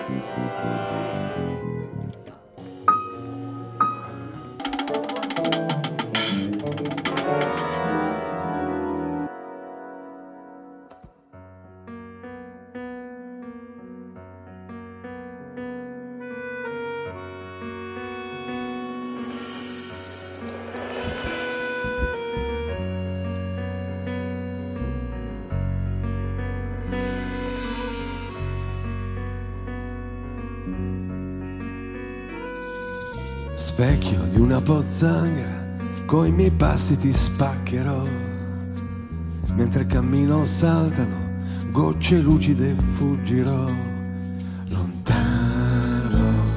Specchio di una pozzanghera, coi miei passi ti spaccherò. Mentre cammino saltano gocce lucide, fuggirò. Lontano,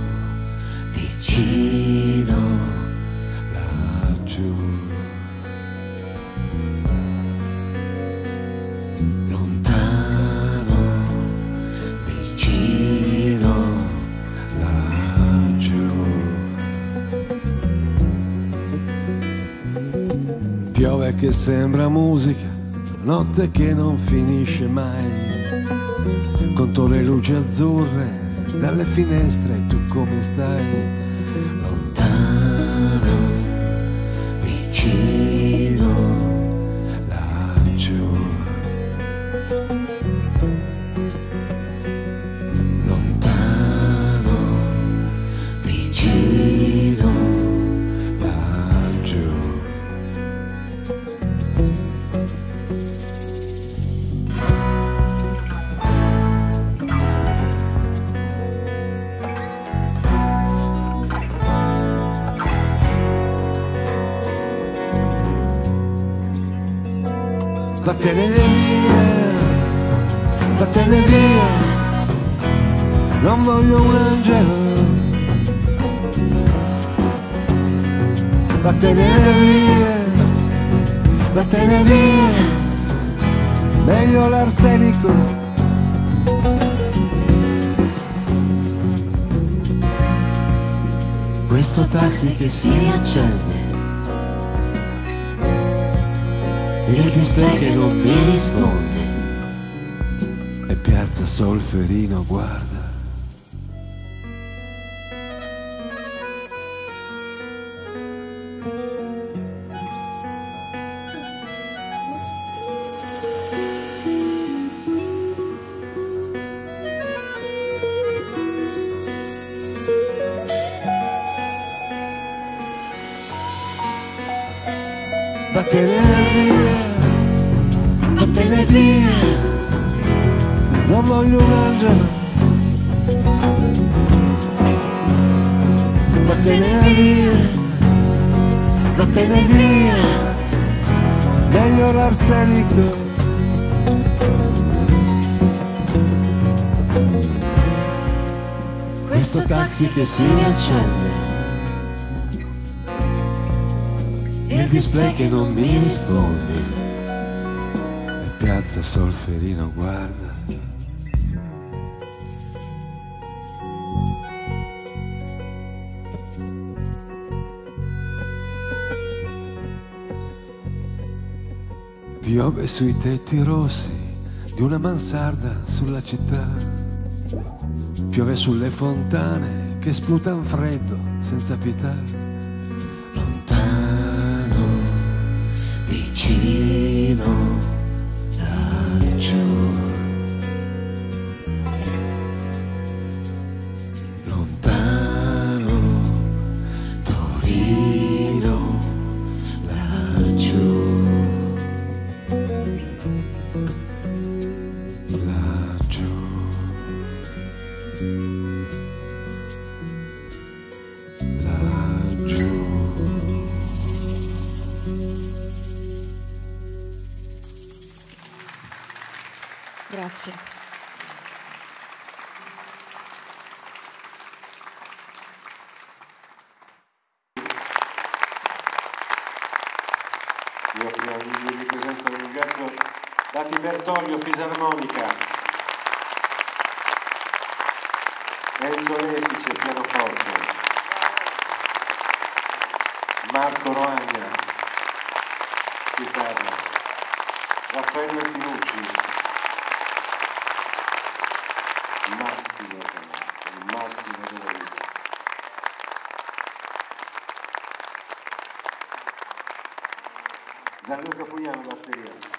vicino, laggiù. Lontano, vicino, laggiù. Piove che sembra musica, notte che non finisce mai. Conto le luci azzurre dalle finestre e tu come stai? Lontano, vicino, laggiù. Lontano, vicino, laggiù. Vattene via, vattene via, non voglio un angelo. Vattene via, vattene via, meglio l'arsenico. Questo taxi che si riaccende, il display che non mi risponde, E piazza Solferino guarda. Vattene via, vattene via, non voglio un angelo. Vattene via, vattene via, meglio l'arsenico. questo taxi che si riaccende, il display che non mi risponde, E piazza Solferino guarda. Piove sui tetti rossi di una mansarda sulla città. Piove sulle fontane che sputan freddo senza pietà. Lontano, vicino, laggiù. Lontano, Torino, laggiù. Laggiù. Laggiù. Grazie. Io prima vi presento e ringrazio Dati Bertoglio, fisarmonica, Enzo Lefice, pianoforte, Marco Roagna, chitarra, Raffaele Tinucci, Massimo Canale. Gianluca Fugliano, batteria.